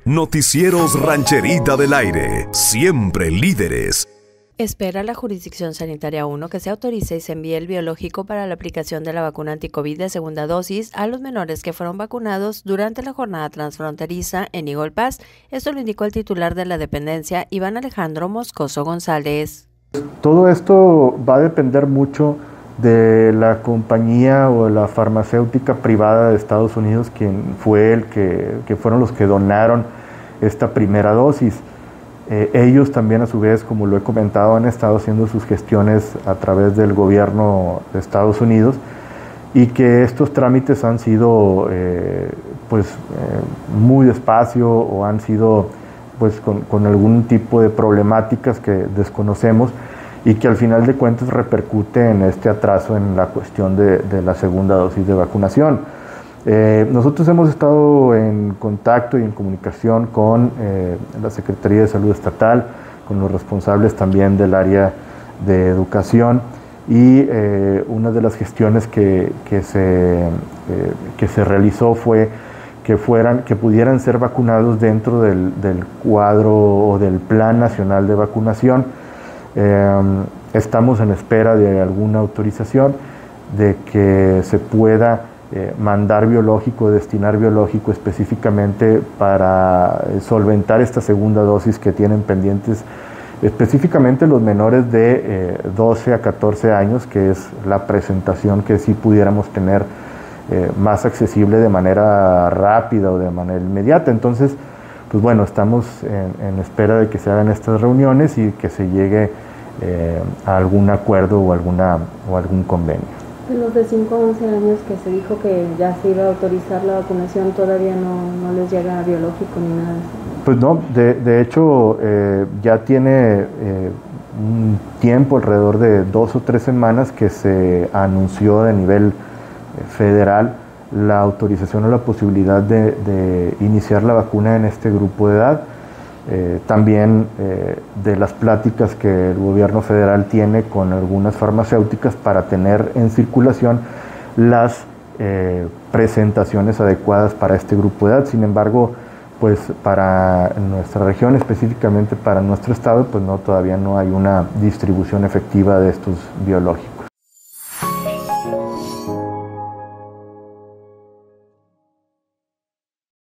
Noticieros Rancherita del Aire, siempre líderes. Espera la Jurisdicción Sanitaria 1 que se autorice y se envíe el biológico para la aplicación de la vacuna anticovid de segunda dosis a los menores que fueron vacunados durante la jornada transfronteriza en Eagle Pass. Esto lo indicó el titular de la dependencia, Iván Alejandro Moscoso González. Todo esto va a depender mucho de la compañía o la farmacéutica privada de Estados Unidos, quien fue el que fueron los que donaron esta primera dosis. Ellos también, a su vez, como lo he comentado, han estado haciendo sus gestiones a través del gobierno de Estados Unidos, y que estos trámites han sido muy despacio, o han sido con algún tipo de problemáticas que desconocemos, y que al final de cuentas repercute en este atraso en la cuestión de la segunda dosis de vacunación. Nosotros hemos estado en contacto y en comunicación con la Secretaría de Salud Estatal, con los responsables también del área de educación, y una de las gestiones que se realizó fue que pudieran ser vacunados dentro del cuadro o del Plan Nacional de Vacunación. Estamos en espera de alguna autorización de que se pueda mandar biológico, destinar biológico específicamente para solventar esta segunda dosis que tienen pendientes, específicamente los menores de 12 a 14 años, que es la presentación que sí pudiéramos tener más accesible de manera rápida o de manera inmediata. Entonces, pues bueno, estamos en espera de que se hagan estas reuniones y que se llegue a algún acuerdo o algún convenio. De los de 5 a 11 años que se dijo que ya se iba a autorizar la vacunación, todavía no les llega biológico ni nada. Pues no, de hecho ya tiene un tiempo, alrededor de 2 o 3 semanas, que se anunció de nivel federal la autorización o la posibilidad de iniciar la vacuna en este grupo de edad. También de las pláticas que el gobierno federal tiene con algunas farmacéuticas para tener en circulación las presentaciones adecuadas para este grupo de edad. Sin embargo, pues para nuestra región, específicamente para nuestro estado, pues todavía no hay una distribución efectiva de estos biológicos.